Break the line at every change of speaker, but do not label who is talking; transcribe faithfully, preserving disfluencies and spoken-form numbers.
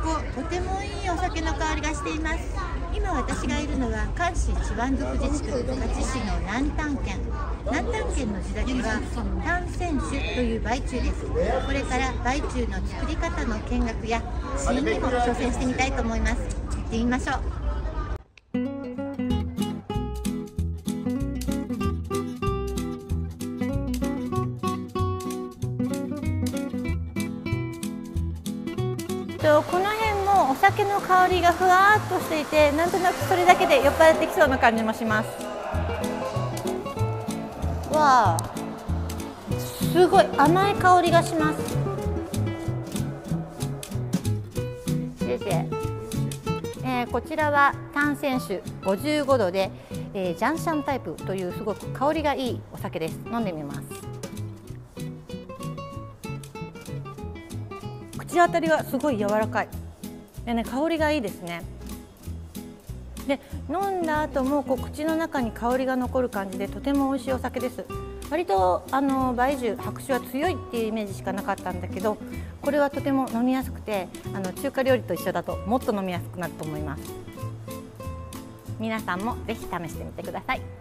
ことてもいいお酒の香りがしています。今私がいるのは関市一番族自治区十勝市の南丹県。南丹県の地酒は丹泉酒という梅中です。これから梅中の作り方の見学や試飲にも挑戦してみたいと思います。行ってみましょう。この辺もお酒の香りがふわっとしていて、なんとなくそれだけで酔っ払ってきそうな感じもします。わあ、すごい甘い香りがします。先生、えー、こちらは丹泉酒ごじゅうごどで、えー、ジャンシャンタイプというすごく香りがいいお酒です。飲んでみます。口当たりはすごい柔らかいでね、香りがいいですね。で、飲んだ後もこう口の中に香りが残る感じでとても美味しいお酒です。割とあの梅酒、白酒は強いっていうイメージしかなかったんだけど、これはとても飲みやすくて、あの中華料理と一緒だともっと飲みやすくなると思います。皆さんもぜひ試してみてください。